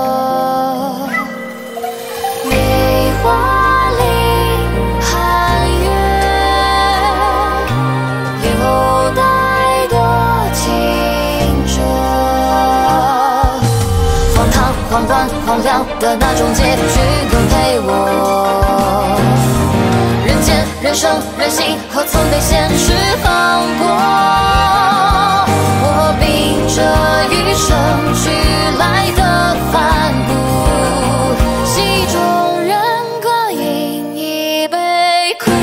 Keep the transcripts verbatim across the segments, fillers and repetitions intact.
梅花里寒月，留待多情者。荒唐、荒乱、荒凉的那种结局更配我。人间、人生、人心，何曾被现实放过？ 我秉着一生俱来的反骨，戏中人各饮一杯苦。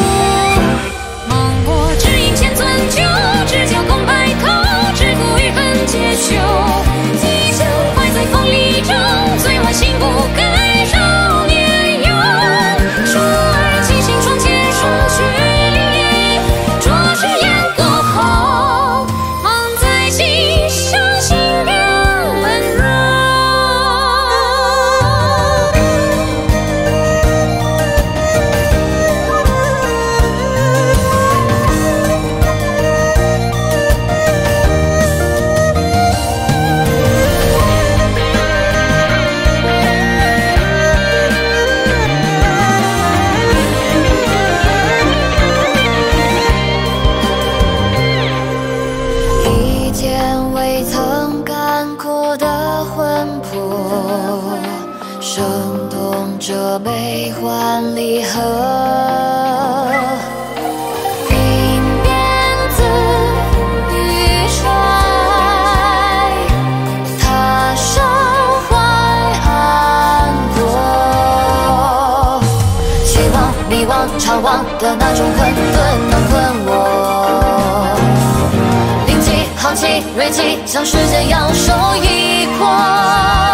芒果只饮千樽酒，只教共白头，只顾与恨结休。几江怀在风里中，最晚心不改少年游。初二七星窗前霜雪里，着实烟过后。 生动着悲欢离合，临边自与衰，他生怀安国。期望、迷惘、怅惘的那种困顿，能困我。灵气、豪气、锐气，向世间扬手一搏。